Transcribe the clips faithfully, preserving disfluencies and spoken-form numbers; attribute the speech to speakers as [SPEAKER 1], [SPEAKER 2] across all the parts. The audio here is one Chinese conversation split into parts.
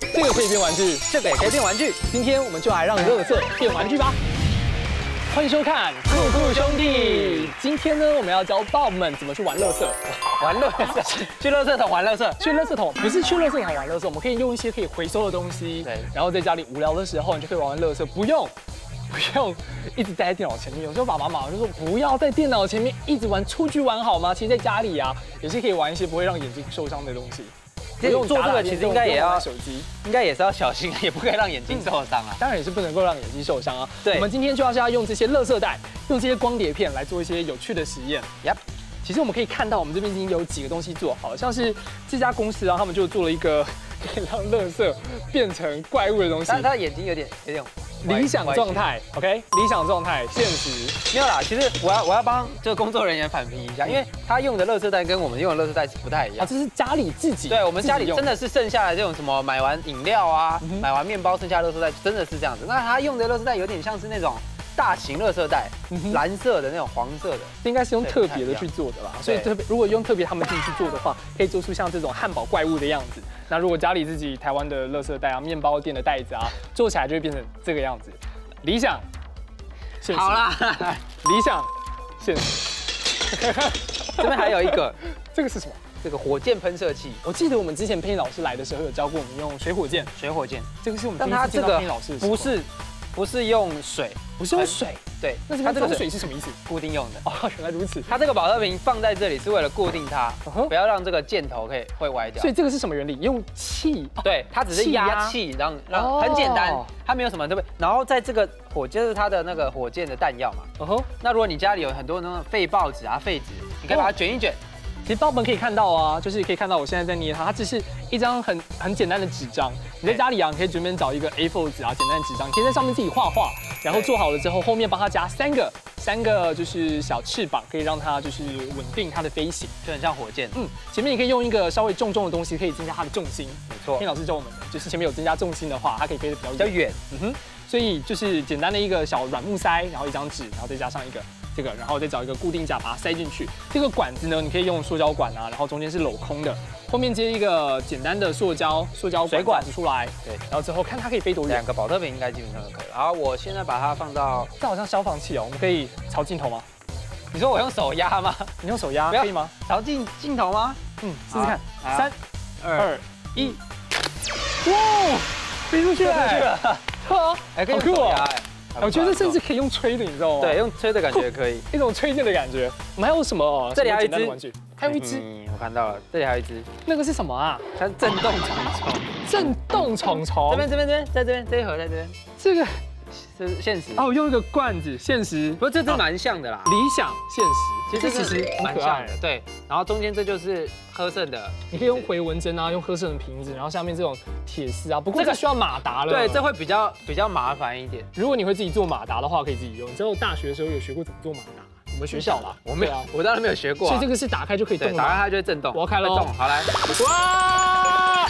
[SPEAKER 1] 这个可以变玩具，
[SPEAKER 2] 这个也可以变玩具。
[SPEAKER 1] 今天我们就来让垃圾变玩具吧。欢迎收看《酷酷兄弟》。今天呢，我们要教Bob们怎么去玩垃圾。
[SPEAKER 2] 玩垃圾，去垃圾桶玩垃圾。
[SPEAKER 1] 去垃圾桶不是去垃圾桶玩垃圾，我们可以用一些可以回收的东西。
[SPEAKER 2] 对。
[SPEAKER 1] 然后在家里无聊的时候，你就可以玩玩垃圾，不用。 不用一直待在电脑前面，有时候爸爸妈妈就说不要在电脑前面一直玩，出去玩好吗？其实在家里啊，也是可以玩一些不会让眼睛受伤的东西。
[SPEAKER 2] 不用做这个，其实应该也要
[SPEAKER 1] 手机，
[SPEAKER 2] 应该也是要小心，也不可以让眼睛受伤啊。
[SPEAKER 1] 当然也是不能够让眼睛受伤啊。
[SPEAKER 2] 对，
[SPEAKER 1] 我们今天就要是要用这些垃圾袋，用这些光碟片来做一些有趣的实验。
[SPEAKER 2] Yep。
[SPEAKER 1] 其实我们可以看到，我们这边已经有几个东西做好了，像是这家公司啊，他们就做了一个可以让垃圾变成怪物的东西。
[SPEAKER 2] 他他眼睛有点有点。
[SPEAKER 1] 理想状态 ，OK， 理想状态，现实
[SPEAKER 2] 没有啦。其实我要我要帮这个工作人员反批一下，因为他用的垃圾袋跟我们用的垃圾袋是不太一样。
[SPEAKER 1] 啊，这是家里自己，
[SPEAKER 2] 对我们家里真的是剩下的这种什么买完饮料啊，嗯、买完面包剩下的垃圾袋真的是这样子。那他用的垃圾袋有点像是那种大型垃圾袋，嗯、蓝色的那种黄色的，
[SPEAKER 1] 应该是用特别的去做的啦。所以特别如果用特别他们自己去做的话，可以做出像这种汉堡怪物的样子。那如果家里自己台湾的垃圾袋啊、面包店的袋子啊，做起来就会变成这个样子。 理想，现实。
[SPEAKER 2] 好啦，
[SPEAKER 1] 理想，现实。
[SPEAKER 2] 这边还有一个，
[SPEAKER 1] 这个是什么？
[SPEAKER 2] 这个火箭喷射器。
[SPEAKER 1] 我记得我们之前佩老师来的时候有教过我们用水火箭。
[SPEAKER 2] 水火箭，
[SPEAKER 1] 这个是我们
[SPEAKER 2] 但它这个不是不是用水，
[SPEAKER 1] 不是用水。对，那它这个水是什么意思？
[SPEAKER 2] 固定用的。
[SPEAKER 1] 哦，原来如此。
[SPEAKER 2] 它这个保特瓶放在这里是为了固定它，不要让这个箭头可以会歪掉。
[SPEAKER 1] 所以这个是什么原理？用气。
[SPEAKER 2] 对，它只是压气，让让很简单，它没有什么特别。然后在这个火就是它的那个火箭的弹药嘛。哦吼。那如果你家里有很多那种废报纸啊、废纸，你可以把它卷一卷。
[SPEAKER 1] 其实Bob们可以看到啊，就是可以看到我现在在捏它，它只是一张很很简单的纸张。你在家里啊，你可以随便找一个 A 四 纸啊，简单的纸张，你可以在上面自己画画，然后做好了之后，后面帮它加三个三个就是小翅膀，可以让它就是稳定它的飞行，
[SPEAKER 2] 就很像火箭。
[SPEAKER 1] 嗯，前面你可以用一个稍微重重的东西，可以增加它的重心。
[SPEAKER 2] 没错，
[SPEAKER 1] 天老师教我们的，就是前面有增加重心的话，它可以飞得比较
[SPEAKER 2] 比较远。
[SPEAKER 1] 嗯哼，所以就是简单的一个小软木塞，然后一张纸，然后再加上一个。 这个，然后再找一个固定架把它塞进去。这个管子呢，你可以用塑胶管啊，然后中间是镂空的，后面接一个简单的塑胶塑胶水管出来。对，然后之后看它可以飞多远。
[SPEAKER 2] 两个保特瓶应该基本上都可以了。然后我现在把它放到，
[SPEAKER 1] 这好像消防器哦，我们可以朝镜头吗？
[SPEAKER 2] 你说我用手压吗？
[SPEAKER 1] 你用手压可以吗？
[SPEAKER 2] 朝镜镜头吗？
[SPEAKER 1] 嗯，试试看。三、二、一，哇，飞出去了！飞出去了！好，
[SPEAKER 2] 哎，好酷啊！
[SPEAKER 1] 我觉得甚至可以用吹的，你知道吗？
[SPEAKER 2] 对，用吹的感觉可以，
[SPEAKER 1] 一种吹电的感觉。我们还有什么？
[SPEAKER 2] 这里还有一只
[SPEAKER 1] 玩具，还有一只，
[SPEAKER 2] 我看到了，这里还有一只。那
[SPEAKER 1] 个是什么啊？
[SPEAKER 2] 它是震动虫虫。
[SPEAKER 1] 震动虫虫。
[SPEAKER 2] 这边这边这边，在这边这一盒在这边。
[SPEAKER 1] 这个
[SPEAKER 2] 是现实。
[SPEAKER 1] 哦，用一个罐子，现实。
[SPEAKER 2] 不过这只蛮像的啦。
[SPEAKER 1] 理想现实，其实其实
[SPEAKER 2] 蛮像的。对，然后中间这就是喝剩的，
[SPEAKER 1] 你可以用回纹针啊，用喝剩的瓶子，然后下面这种铁丝啊。不过这个需要马达了。
[SPEAKER 2] 对，这会比较比较麻烦一点。
[SPEAKER 1] 如果你会自己做马达的话，可以自己用。你知道我大学的时候有学过怎么做马达？我们学校啦，
[SPEAKER 2] 我没有，我当然没有学过。
[SPEAKER 1] 所以这个是打开就可以动，
[SPEAKER 2] 打开它就会震动。
[SPEAKER 1] 我要开了，
[SPEAKER 2] 动，好来。
[SPEAKER 1] 哇！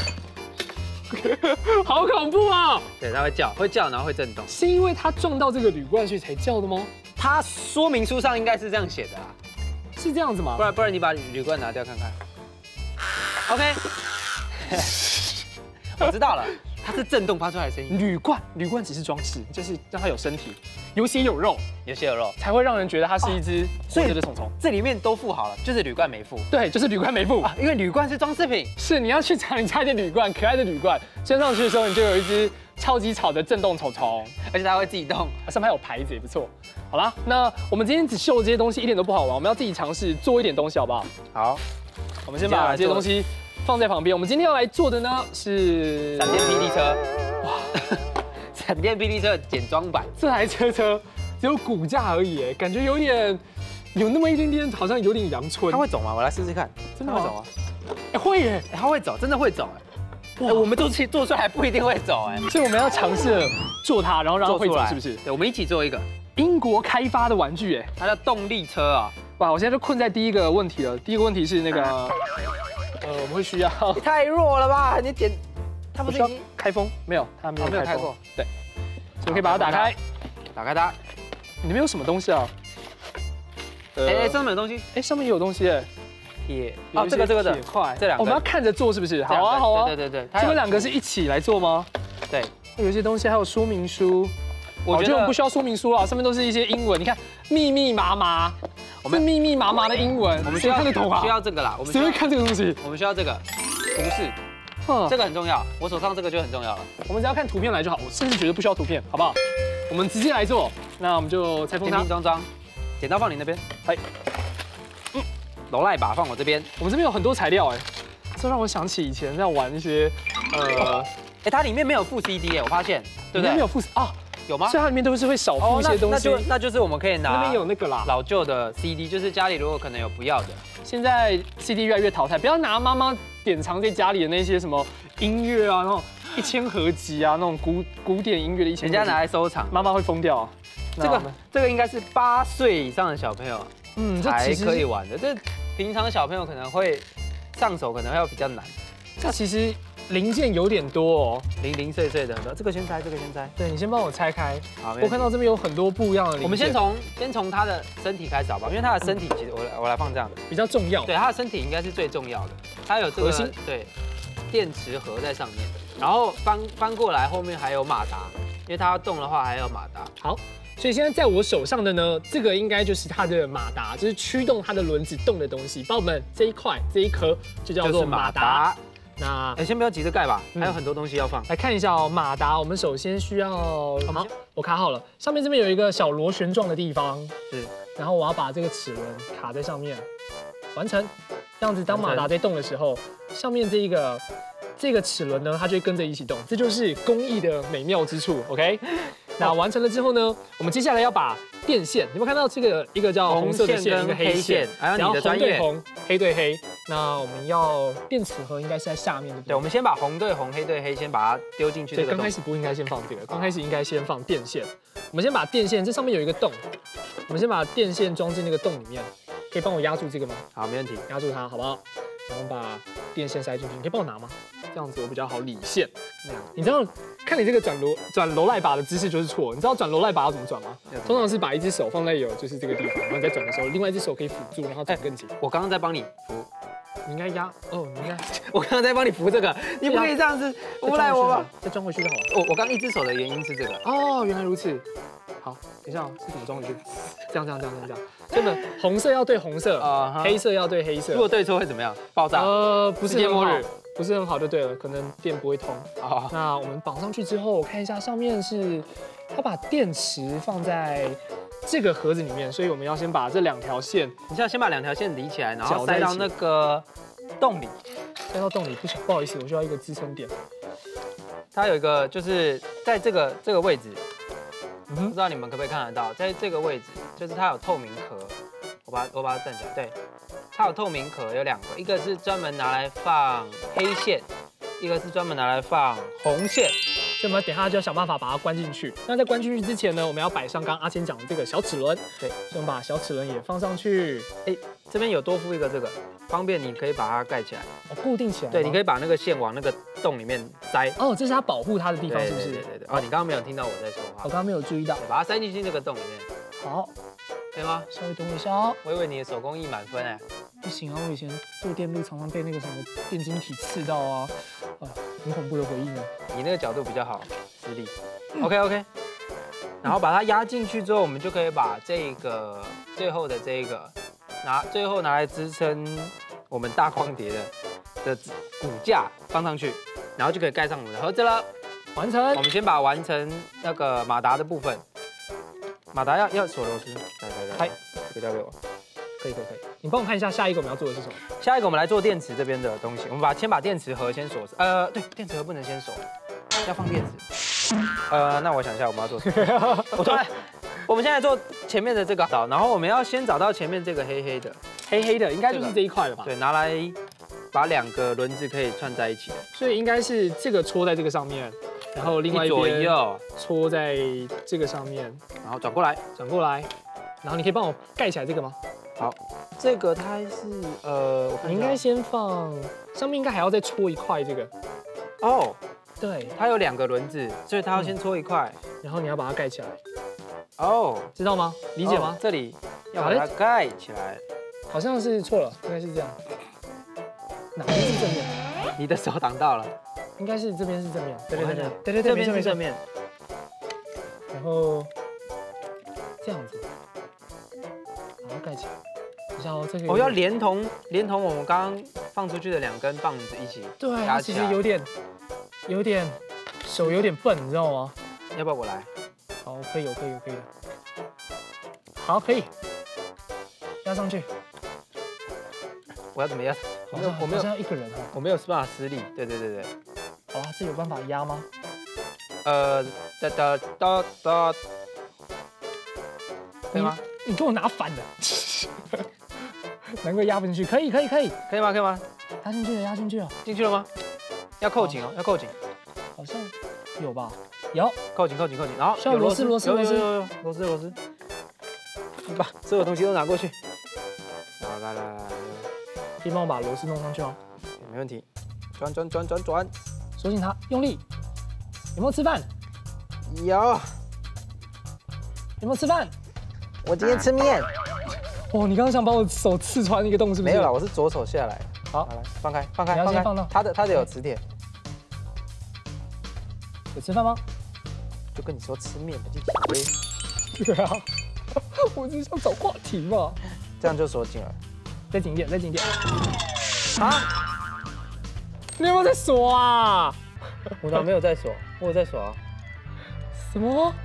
[SPEAKER 1] 好恐怖啊！
[SPEAKER 2] 对，它会叫，会叫，然后会震动。
[SPEAKER 1] 是因为它撞到这个铝罐所以才叫的吗？
[SPEAKER 2] 它说明书上应该是这样写的啦。
[SPEAKER 1] 是这样子吗？
[SPEAKER 2] 不然不然你把铝罐拿掉看看。OK， 我知道了，它是震动发出来的声音。
[SPEAKER 1] 铝罐，铝罐只是装饰，就是让它有身体，有血有肉，
[SPEAKER 2] 有血有肉，
[SPEAKER 1] 才会让人觉得它是一只活着的虫虫。
[SPEAKER 2] 这里面都附好了，就是铝罐没附。
[SPEAKER 1] 对，就是铝罐没附啊，
[SPEAKER 2] 因为铝罐是装饰品。
[SPEAKER 1] 是，你要去找你家的铝罐，可爱的铝罐，升上去的时候，你就有一只超级吵的震动虫虫，
[SPEAKER 2] 而且它会自己动，
[SPEAKER 1] 上面还有牌子，也不错。好啦，那我们今天只秀这些东西一点都不好玩，我们要自己尝试做一点东西，好不好？
[SPEAKER 2] 好，
[SPEAKER 1] 我们先把这些东西放在旁边。我们今天要来做的呢是
[SPEAKER 2] 闪电霹雳车，哇，闪电霹雳车简装版。
[SPEAKER 1] 这台车车只有骨架而已，哎，感觉有点有那么一点点，好像有点阳春。
[SPEAKER 2] 它会走吗？我来试试看，
[SPEAKER 1] 真的
[SPEAKER 2] 会走吗？
[SPEAKER 1] 哎，会耶，
[SPEAKER 2] 它会走，真的会走哎。我们做出做出来还不一定会走哎，
[SPEAKER 1] 所以我们要尝试做它，然后让它会走，是不是？
[SPEAKER 2] 对，我们一起做一个
[SPEAKER 1] 英国开发的玩具，哎，
[SPEAKER 2] 它叫动力车啊。
[SPEAKER 1] 哇，我现在就困在第一个问题了。第一个问题是那个，呃，我们会需要
[SPEAKER 2] 太弱了吧？你点，
[SPEAKER 1] 它不是已经开封？没有，它没有开过。对，所以我可以把它打开，
[SPEAKER 2] 打开它。
[SPEAKER 1] 里面有什么东西啊？
[SPEAKER 2] 哎哎，上面有东西，
[SPEAKER 1] 哎，上面也有东西哎。
[SPEAKER 2] 铁哦，这个这个的
[SPEAKER 1] 铁块，
[SPEAKER 2] 这两个
[SPEAKER 1] 我们要看着做是不是？好啊好啊，
[SPEAKER 2] 对对对，
[SPEAKER 1] 这们两个是一起来做吗？
[SPEAKER 2] 对，
[SPEAKER 1] 有些东西还有说明书，我觉得我们不需要说明书啊，上面都是一些英文，你看密密麻麻，我们密密麻麻的英文，
[SPEAKER 2] 我们需要
[SPEAKER 1] 看得懂啊？
[SPEAKER 2] 需要这个啦，我们
[SPEAKER 1] 谁会看这个东西？
[SPEAKER 2] 我们需要这个图示。这个很重要，我手上这个就很重要了。
[SPEAKER 1] 我们只要看图片来就好，我甚至觉得不需要图片，好不好？我们直接来做，那我们就裁缝它，
[SPEAKER 2] 拼拼装装，剪刀放你那边，哎，嗯，楼赖把放我这边。
[SPEAKER 1] 我们这边有很多材料，哎，这让我想起以前在玩一些，呃，
[SPEAKER 2] 哎，它里面没有附 C D 哎，我发现，对不对？
[SPEAKER 1] 没有附啊，
[SPEAKER 2] 有吗？
[SPEAKER 1] 所以它里面都是会少附一些东西。
[SPEAKER 2] 那就那就是我们可以拿，
[SPEAKER 1] 那边有那个啦，
[SPEAKER 2] 老旧的 C D， 就是家里如果可能有不要的。
[SPEAKER 1] 现在 C D 越来越淘汰，不要拿妈妈典藏在家里的那些什么音乐啊，那种一千合集啊，那种古古典音乐的一千，
[SPEAKER 2] 人家拿来收藏，
[SPEAKER 1] 妈妈会疯掉啊。
[SPEAKER 2] 这个这个应该是八岁以上的小朋友，嗯，才可以玩的。这平常小朋友可能会上手，可能会比较难。
[SPEAKER 1] 这其实零件有点多哦，
[SPEAKER 2] 零零碎碎的很多。这个先拆，这个先拆。
[SPEAKER 1] 对你先帮我拆开。
[SPEAKER 2] 好，
[SPEAKER 1] 我看到这边有很多不一样的零件。
[SPEAKER 2] 我们先从先从它的身体开始好不好？因为它的身体其实我来我来放这样的
[SPEAKER 1] 比较重要。
[SPEAKER 2] 对，它的身体应该是最重要的。它有这个核心，对，电池盒在上面。然后翻翻过来，后面还有马达，因为它要动的话还有马达。
[SPEAKER 1] 好。所以现在在我手上的呢，这个应该就是它的马达，就是驱动它的轮子动的东西。帮我们这一块这一颗就叫做马达。那
[SPEAKER 2] 哎，先不要急着盖吧，还有很多东西要放。
[SPEAKER 1] 来看一下哦，马达，我们首先需要，好，我卡好了，上面这边有一个小螺旋状的地方，
[SPEAKER 2] 是，
[SPEAKER 1] 然后我要把这个齿轮卡在上面，完成。这样子，当马达在动的时候，上面这一个这个齿轮呢，它就会跟着一起动，这就是工艺的美妙之处。OK。那完成了之后呢，我们接下来要把电线，有没有看到这个一个叫红色的线，一个黑线，然后红对红，黑对黑。那我们要电池盒应该是在下面的。
[SPEAKER 2] 对，我们先把红对红，黑对黑，先把它丢进去。
[SPEAKER 1] 对，刚开始不应该先放这个，刚开始应该先放电线。我们先把电线，这上面有一个洞，我们先把电线装进那个洞里面。可以帮我压住这个吗？
[SPEAKER 2] 好，没问题，
[SPEAKER 1] 压住它，好不好？然后把电线塞进去，你可以帮我拿吗？这样子我比较好理线。那样，你知道看你这个转螺转螺赖把的姿势就是错。你知道转螺赖把要怎么转吗？通常是把一只手放在有就是这个地方，然后你在转的时候，另外一只手可以辅助，然后转更紧。
[SPEAKER 2] 我刚刚在帮你扶，
[SPEAKER 1] 你应该压哦，你应该，
[SPEAKER 2] 我刚刚在帮你扶这个，你不可以这样子诬赖我吧？
[SPEAKER 1] 再装回去就好了。
[SPEAKER 2] 我我刚一只手的原因是这个。
[SPEAKER 1] 哦，原来如此。好，等一下是怎么装回去？这样这样这样这样这样。真的，红色要对红色，黑色要对黑色。
[SPEAKER 2] 如果对错会怎么样？爆炸？
[SPEAKER 1] 呃，不是很好，不是很好就对了，可能电不会通。好，那我们绑上去之后，我看一下上面是，它把电池放在这个盒子里面，所以我们要先把这两条线，
[SPEAKER 2] 你要先把两条线理起来，然后塞到那个洞里，
[SPEAKER 1] 塞到洞里。不行，不好意思，我需要一个支撑点。
[SPEAKER 2] 它有一个就是在这个这个位置。不知道你们可不可以看得到，在这个位置，就是它有透明壳，我把我把它站起来，对，它有透明壳，有两个，一个是专门拿来放黑线，一个是专门拿来放红线，
[SPEAKER 1] 所以我们等一下就要想办法把它关进去。那在关进去之前呢，我们要摆上刚刚阿谦讲的这个小齿轮，对，所以我们把小齿轮也放上去。
[SPEAKER 2] 哎，这边有多附一个这个，方便你可以把它盖起来，
[SPEAKER 1] 哦，固定起来。
[SPEAKER 2] 对，你可以把那个线往那个洞里面塞。
[SPEAKER 1] 哦，这是它保护它的地方，是不是？
[SPEAKER 2] 对对对。哦，你刚刚没有听到我在说话。
[SPEAKER 1] 我刚刚没有注意到。
[SPEAKER 2] 把它塞进去这个洞里面。
[SPEAKER 1] 好，
[SPEAKER 2] 可以吗？
[SPEAKER 1] 稍微等我一下哦。
[SPEAKER 2] 我以为你的手工艺满分哎。
[SPEAKER 1] 不行啊，我以前做电路常常被那个什么电晶体刺到啊，啊，很恐怖的回忆呢。
[SPEAKER 2] 你那个角度比较好，实力。OK OK。然后把它压进去之后，我们就可以把这个最后的这个拿最后拿来支撑我们大光碟的的骨架放上去，然后就可以盖上我们的盒子了。
[SPEAKER 1] 完成。
[SPEAKER 2] 我们先把完成那个马达的部分，马达要要锁螺丝，来来来，嗨，这个交给我。
[SPEAKER 1] 可以可以可以，你帮我看一下下一个我们要做的是什么？
[SPEAKER 2] 下一个我们来做电池这边的东西，我们把先把电池盒先锁，呃，对，电池盒不能先锁，要放电池。呃，那我想一下我们要做什么？我突然，我们现在做前面的这个找，然后我们要先找到前面这个黑黑的，
[SPEAKER 1] 黑黑的应该就是这一块了吧？
[SPEAKER 2] 对，拿来把两个轮子可以串在一起的，
[SPEAKER 1] 所以应该是这个戳在这个上面，然后另外一边左右戳在这个上面，
[SPEAKER 2] 然后转过来，
[SPEAKER 1] 转过来，然后你可以帮我盖起来这个吗？
[SPEAKER 2] 好，这个它是呃，
[SPEAKER 1] 你应该先放上面，应该还要再戳一块这个。
[SPEAKER 2] 哦，
[SPEAKER 1] 对，
[SPEAKER 2] 它有两个轮子，所以它要先戳一块，
[SPEAKER 1] 然后你要把它盖起来。
[SPEAKER 2] 哦，
[SPEAKER 1] 知道吗？理解吗？
[SPEAKER 2] 这里要把它盖起来，
[SPEAKER 1] 好像是错了，应该是这样。 哪边是正面？
[SPEAKER 2] 你的手挡到了，
[SPEAKER 1] 应该是这边是正面。对对对对
[SPEAKER 2] 我
[SPEAKER 1] 对对对，
[SPEAKER 2] 这
[SPEAKER 1] 没错没错。
[SPEAKER 2] 边是正面。
[SPEAKER 1] 然后这样子，然后盖起来。等一下哦，这个
[SPEAKER 2] 我要连同连同我们刚刚放出去的两根棒子一起
[SPEAKER 1] 对，它其
[SPEAKER 2] 压起来。
[SPEAKER 1] 实有点有点手有点笨，你知道吗？
[SPEAKER 2] 要不要我来？
[SPEAKER 1] 好，可以有可以有可以的。好，可以压上去。
[SPEAKER 2] 我要怎么压？我没有，我没
[SPEAKER 1] 好像
[SPEAKER 2] 有，
[SPEAKER 1] 要一个人哦。
[SPEAKER 2] 我没有办法施力。对对对对。
[SPEAKER 1] 好啦，这有办法压吗？
[SPEAKER 2] 呃，哒哒哒哒，可以吗？
[SPEAKER 1] 你你给我拿反的，难怪压不进去。可以可以可以，
[SPEAKER 2] 可以吗？可以吗？
[SPEAKER 1] 压进去了，压进去了。
[SPEAKER 2] 进去了吗？要扣紧哦，要扣紧，
[SPEAKER 1] 好像有吧？有。
[SPEAKER 2] 扣紧，扣紧，扣紧。然后
[SPEAKER 1] 需要螺丝螺丝
[SPEAKER 2] 有
[SPEAKER 1] 螺丝
[SPEAKER 2] 有有有螺丝螺丝。你把所有东西都拿过去。好，来来来来，
[SPEAKER 1] 可以帮我把螺丝弄上去吗？
[SPEAKER 2] 没问题。转转转转转。
[SPEAKER 1] 锁紧它，用力。有没有吃饭？
[SPEAKER 2] 有。
[SPEAKER 1] 有没有吃饭？
[SPEAKER 2] 我今天吃面。
[SPEAKER 1] 哦，你刚刚想把我手刺穿一个洞是不是？
[SPEAKER 2] 没有啦，我是左手下来。
[SPEAKER 1] 好，
[SPEAKER 2] 来放开，放开，
[SPEAKER 1] 你要
[SPEAKER 2] 放开。
[SPEAKER 1] 先放到
[SPEAKER 2] 它的它的有磁铁。
[SPEAKER 1] 有吃饭吗？
[SPEAKER 2] 就跟你说吃面的，就以为
[SPEAKER 1] 对啊，我只是想找话题嘛。
[SPEAKER 2] 这样就锁紧了。
[SPEAKER 1] 再紧一点，再紧一点。
[SPEAKER 2] 啊？
[SPEAKER 1] 你有没有在锁啊？
[SPEAKER 2] 我哪没有在锁？我有在锁啊。
[SPEAKER 1] 什么？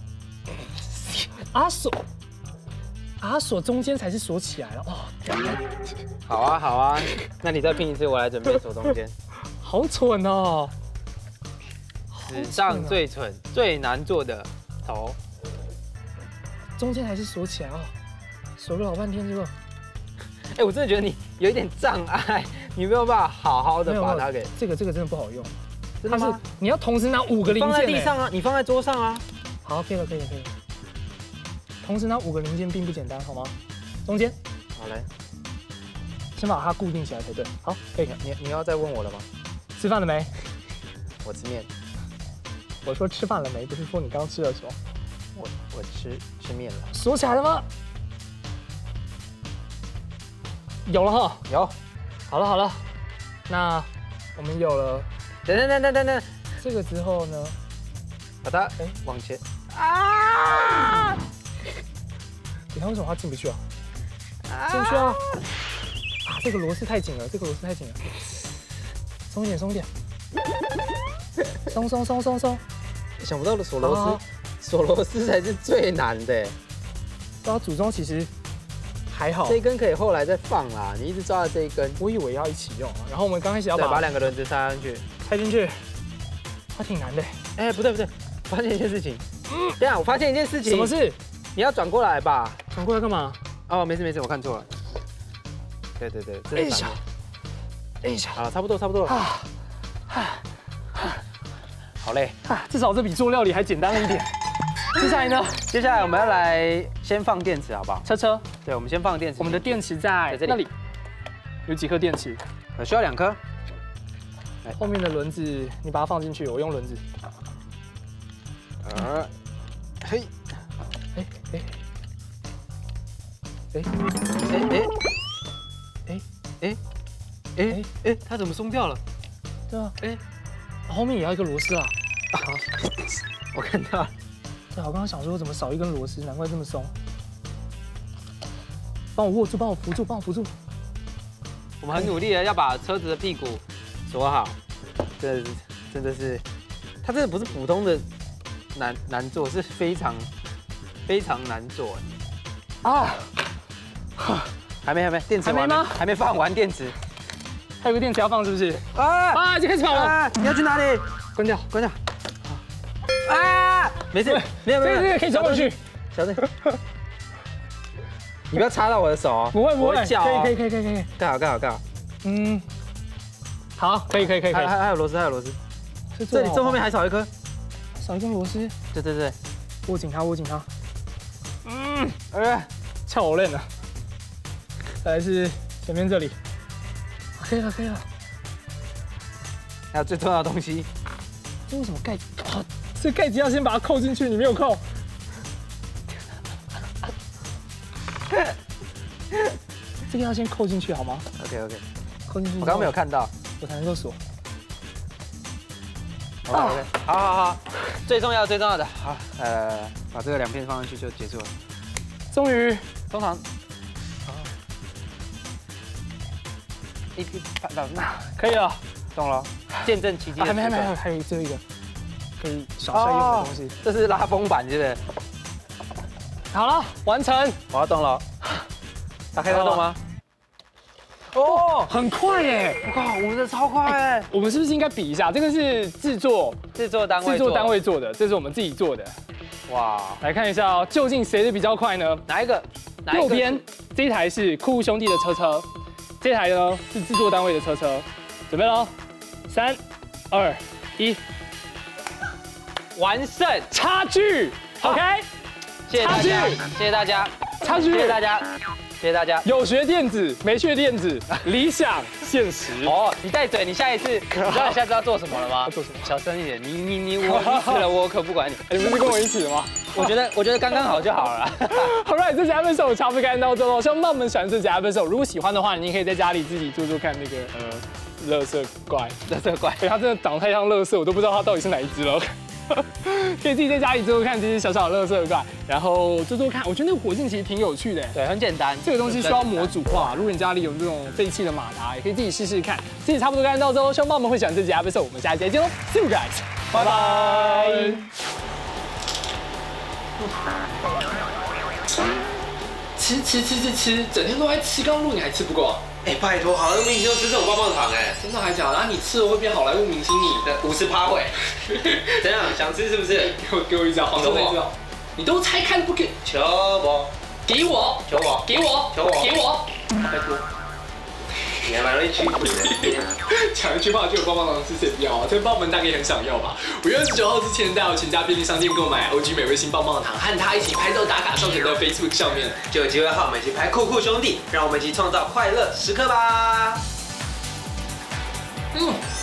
[SPEAKER 1] 啊锁，啊锁中间才是锁起来了哦。
[SPEAKER 2] 好啊好啊，那你再拼一次，我来准备锁中间。
[SPEAKER 1] 好蠢哦！
[SPEAKER 2] 史上最蠢、最难做的头。
[SPEAKER 1] 中间还是锁起来哦，锁了老半天，结果
[SPEAKER 2] 哎，我真的觉得你有一点障碍，你没有办法好好的把它给。
[SPEAKER 1] 这个这个真的不好用，
[SPEAKER 2] 真的吗？
[SPEAKER 1] 你要同时拿五个零件。
[SPEAKER 2] 放在地上啊，你放在桌上啊。
[SPEAKER 1] 好，可以了，可以了，可以了。同时拿五个零件并不简单，好吗？中间。
[SPEAKER 2] 好嘞，
[SPEAKER 1] 先把它固定起来才对。好，可以。
[SPEAKER 2] 你你要再问我了吗？
[SPEAKER 1] 吃饭了没？
[SPEAKER 2] 我吃面。
[SPEAKER 1] 我说吃饭了没，不是说你刚吃了什么。
[SPEAKER 2] 我我吃吃面了。
[SPEAKER 1] 锁起来了吗？有了哈。
[SPEAKER 2] 有。
[SPEAKER 1] 好了好了，那我们有了。
[SPEAKER 2] 等等等等等等，
[SPEAKER 1] 这个之后呢？
[SPEAKER 2] 把它哎往前。啊！
[SPEAKER 1] 你看为什么它进不去啊？进去啊！啊，这个螺丝太紧了，这个螺丝太紧了。松一点，松一点。松松松松松。
[SPEAKER 2] 想不到的锁螺丝，锁螺丝才是最难的。
[SPEAKER 1] 它组装其实还好，
[SPEAKER 2] 这一根可以后来再放啦。你一直抓着这一根，
[SPEAKER 1] 我以为要一起用啊。然后我们刚开始要
[SPEAKER 2] 把
[SPEAKER 1] 把
[SPEAKER 2] 两个轮子插进去，
[SPEAKER 1] 插进去，它挺难的。
[SPEAKER 2] 哎，不对不对，发现一件事情。嗯，等下我发现一件事情。
[SPEAKER 1] 什么事？
[SPEAKER 2] 你要转过来吧。
[SPEAKER 1] 转过来干嘛？
[SPEAKER 2] 哦，没事没事，我看错了。对对对，这是反的。
[SPEAKER 1] 哎呀，
[SPEAKER 2] 好了，差不多差不多了。啊啊好累
[SPEAKER 1] 啊！至少这比做料理还简单了一点。接下来呢？
[SPEAKER 2] 接下来我们要来先放电池，好不好？
[SPEAKER 1] 车车，
[SPEAKER 2] 对，我们先放电池。
[SPEAKER 1] 我们的电池在那里。有几颗电池？
[SPEAKER 2] 呃，需要两颗。
[SPEAKER 1] 后面的轮子你把它放进去，我用轮子。
[SPEAKER 2] 呃，嘿，
[SPEAKER 1] 哎哎哎
[SPEAKER 2] 哎哎哎哎哎，它怎么松掉了？
[SPEAKER 1] 对啊，哎。后面也要一个螺丝啊！好，
[SPEAKER 2] 我看到了。
[SPEAKER 1] 对，我刚刚想说怎么少一根螺丝，难怪这么松。帮我握住，帮我扶住，帮我扶住。
[SPEAKER 2] 我们很努力的要把车子的屁股锁好，真的是，真的是，它真的不是普通的难难做，是非常非常难做。啊！还没还没，电池
[SPEAKER 1] 还没吗？
[SPEAKER 2] 还没放完电池。
[SPEAKER 1] 还有个电池要放，是不是？
[SPEAKER 2] 啊
[SPEAKER 1] 啊！就开始跑了。
[SPEAKER 2] 你要去哪里？
[SPEAKER 1] 关掉，
[SPEAKER 2] 关掉。啊！没事，没有没有，
[SPEAKER 1] 这个可以转过去。
[SPEAKER 2] 小心，你不要插到我的手哦。
[SPEAKER 1] 不会不会，
[SPEAKER 2] 脚。
[SPEAKER 1] 可以可以可以可以可以。
[SPEAKER 2] 盖好盖好盖好。
[SPEAKER 1] 嗯，好，可以可以可以可以。
[SPEAKER 2] 还还有螺丝还有螺丝。这里这后面还少一颗，
[SPEAKER 1] 少一根螺丝。
[SPEAKER 2] 对对对，
[SPEAKER 1] 握紧它握紧它。
[SPEAKER 2] 嗯，哎，
[SPEAKER 1] 超练了。再来是前面这里。可以了，可以了。
[SPEAKER 2] 还有最重要的东西，
[SPEAKER 1] 这为什么盖子？啊，这盖子要先把它扣进去，你没有扣。这个要先扣进去好吗
[SPEAKER 2] ？OK OK。 我刚刚没有看到，
[SPEAKER 1] 我才能够锁。
[SPEAKER 2] 好，好，好，好，最重要最重要的，好，来来来，把这个两片放上去就结束了。
[SPEAKER 1] 终于，
[SPEAKER 2] 通常，一一到那
[SPEAKER 1] 可以了，
[SPEAKER 2] 懂了。见证奇迹。
[SPEAKER 1] 还没还没还有还有最后一个可以耍帅用的东西，
[SPEAKER 2] 这是拉风板，是不是？
[SPEAKER 1] 好了，完成。
[SPEAKER 2] 我要动了，打开得动吗？哦，
[SPEAKER 1] 很快耶！
[SPEAKER 2] 哇，我们的超快哎！
[SPEAKER 1] 我们是不是应该比一下？这个是制作
[SPEAKER 2] 制作单位
[SPEAKER 1] 制作单位做的，这是我们自己做的。哇，来看一下哦，究竟谁的比较快呢？
[SPEAKER 2] 哪一个？
[SPEAKER 1] 右边这一台是酷酷兄弟的车车，这台呢是制作单位的车车。准备喽，三、二、一，
[SPEAKER 2] 完胜，
[SPEAKER 1] 差距 ，OK，
[SPEAKER 2] 谢谢大家，谢谢大家，
[SPEAKER 1] 差距，
[SPEAKER 2] 谢谢大家。谢谢大家。
[SPEAKER 1] 有学电子，没学电子，理想现实。
[SPEAKER 2] 哦，你带嘴，你下一次，你知道你下次要做什么了吗？
[SPEAKER 1] 要做什么？
[SPEAKER 2] 小声一点，你你你我你死了，我可不管你。
[SPEAKER 1] 你不是跟我一起的吗？
[SPEAKER 2] 我觉得我觉得刚刚好就好了。
[SPEAKER 1] 好，right， 这集 episode 差不多该到这喽。希望妈们喜欢这集 episode， 如果喜欢的话，你也可以在家里自己做做看那个呃，垃圾怪，
[SPEAKER 2] 垃圾怪，
[SPEAKER 1] 对，它真的长得太像垃圾，我都不知道它到底是哪一只了。可以自己在家里做做看这些小小的垃圾怪，然后做做看。我觉得那个火箭其实挺有趣的，
[SPEAKER 2] 对，很简单。
[SPEAKER 1] 这个东西需要模组化，如果你家里有这种废弃的马达，也可以自己试试看。这集差不多该到这喽，希望爸们会喜欢这集 episode， 我们下期再见喽 ，See you guys， 拜拜。吃吃吃吃吃，整天都在吃，刚录你还吃不够？
[SPEAKER 3] 哎，拜托，好莱坞明星都吃这种棒棒糖哎，
[SPEAKER 1] 真的还假的？那你吃了会变好莱坞明星？你
[SPEAKER 3] 的五十趴会？怎样？想吃是不是？
[SPEAKER 1] 给我给我一张，黄色那张，你都猜看不给？
[SPEAKER 3] 求我，
[SPEAKER 1] 给我，
[SPEAKER 3] 求我，
[SPEAKER 1] 给我，
[SPEAKER 3] 求我，
[SPEAKER 1] 给我，
[SPEAKER 3] 拜托。你还蛮容易屈服的。
[SPEAKER 1] 讲一句话就有棒棒糖吃，谁不要啊？这个棒棒大概也很想要吧。五月二十九号之前，在我全家便利商店购买 O G 美味新棒棒糖，和他一起拍照打卡上传到 Facebook 上面，
[SPEAKER 3] 就有机会和我们一起拍酷酷兄弟，让我们一起创造快乐时刻吧。嗯。